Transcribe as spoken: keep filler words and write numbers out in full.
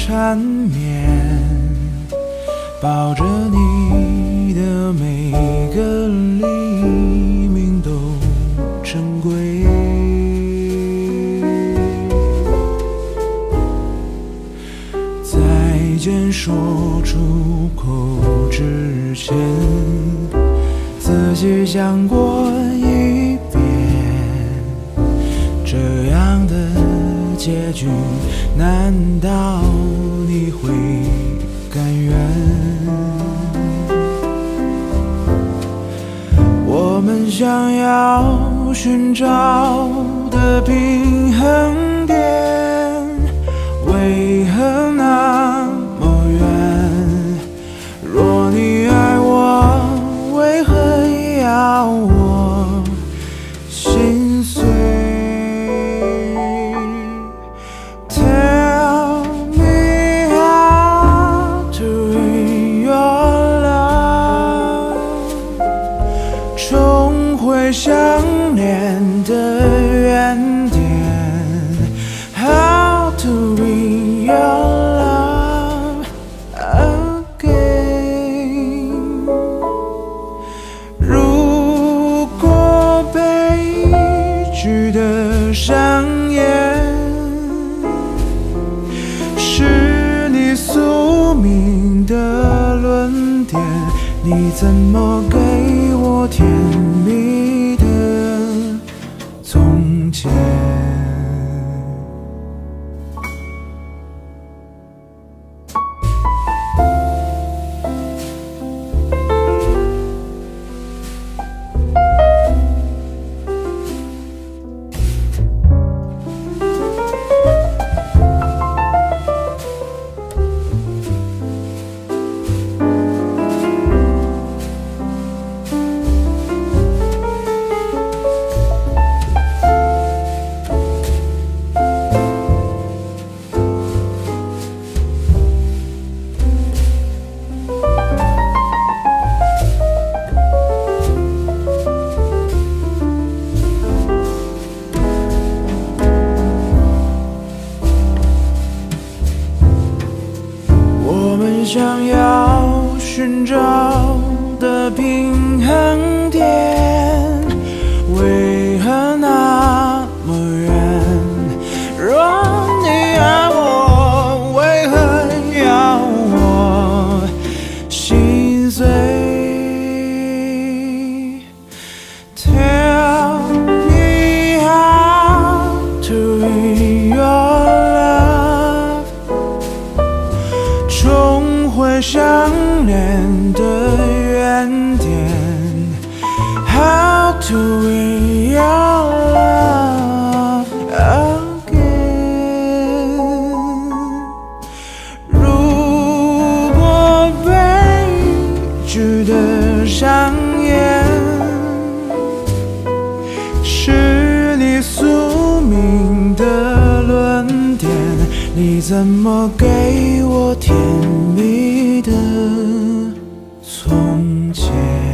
缠绵，抱着你的每个黎明都珍贵。再见说出口之前，仔细想过一遍，这样的结局，难道你会甘愿？我们想要寻找的平衡点，为何那么远？若你爱我，为何要我心碎？ Tell me how to read your love， 重回相恋的原点。How to read your love again。 如果悲剧的上演是你宿命的论点，你怎么给我甜蜜的从前？想要寻找的平衡点，为何那么远？若你爱我，为何要我心碎 ？Tell me how to read your love， 重回相恋的原点。How to read your love again。 如果悲剧的上演是你宿命的论点，你怎么给我甜蜜的从前？